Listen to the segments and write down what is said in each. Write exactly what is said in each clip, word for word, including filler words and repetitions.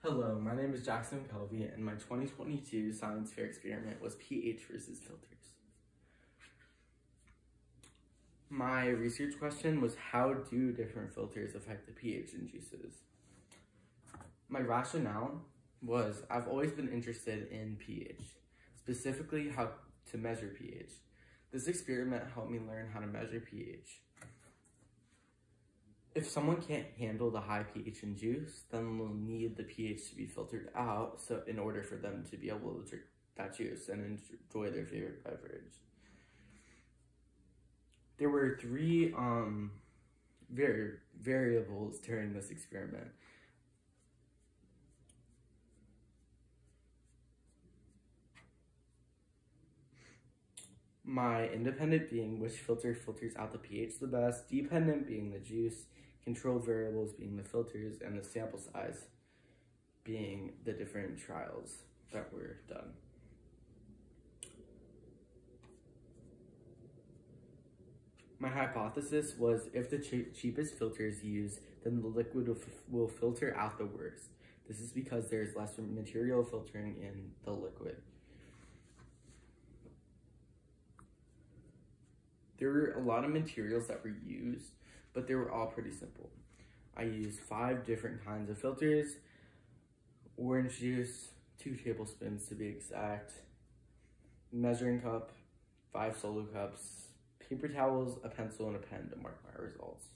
Hello, my name is Jackson McKelvey, and my twenty twenty-two science fair experiment was pH versus filters. My research question was, how do different filters affect the pH in juices? My rationale was, I've always been interested in pH, specifically how to measure pH. This experiment helped me learn how to measure pH. If someone can't handle the high pH in juice, then they'll need the pH to be filtered out so in order for them to be able to drink that juice and enjoy their favorite beverage. There were three um, vari variables during this experiment. My independent being which filter filters out the pH the best, dependent being the juice, controlled variables being the filters, and the sample size being the different trials that were done. My hypothesis was if the che cheapest filter is used, then the liquid will, will filter out the worst. This is because there is less material filtering in the liquid. There were a lot of materials that were used, but they were all pretty simple. I used five different kinds of filters: orange juice, two tablespoons to be exact, measuring cup, five solo cups, paper towels, a pencil, and a pen to mark my results.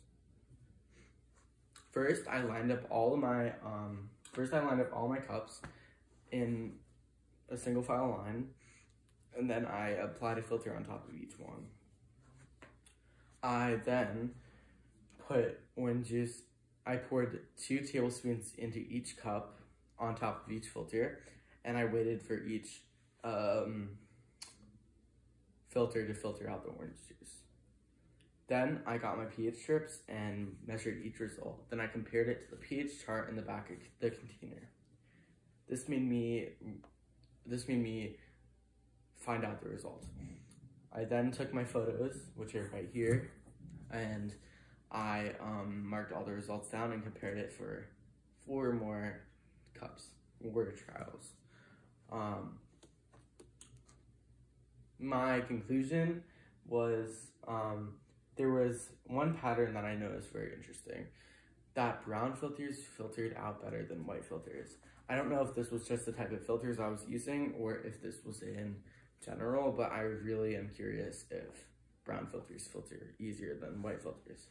First, I lined up all of my um, first I lined up all my cups in a single file line, and then I applied a filter on top of each one. I then put orange juice, I poured two tablespoons into each cup on top of each filter, and I waited for each um, filter to filter out the orange juice. Then I got my pH strips and measured each result. Then I compared it to the pH chart in the back of the container. This made me, this made me find out the result. I then took my photos, which are right here, and I um, marked all the results down and compared it for four more cups, or trials. Um, my conclusion was um, there was one pattern that I noticed very interesting, that brown filters filtered out better than white filters. I don't know if this was just the type of filters I was using or if this was in general, but I really am curious if brown filters filter easier than white filters.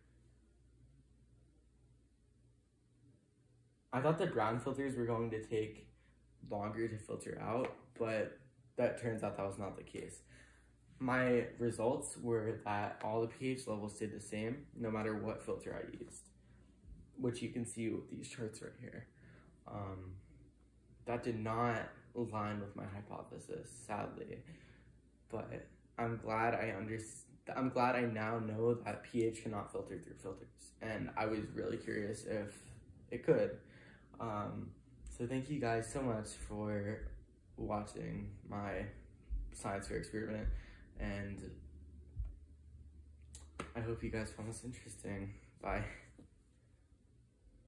I thought that brown filters were going to take longer to filter out, but that turns out that was not the case. My results were that all the pH levels stayed the same no matter what filter I used, which you can see with these charts right here. Um, that did not align with my hypothesis, sadly, but I'm glad I understand. I'm glad I now know that pH cannot filter through filters, and I was really curious if it could. Um, so thank you guys so much for watching my science fair experiment, and I hope you guys found this interesting. Bye.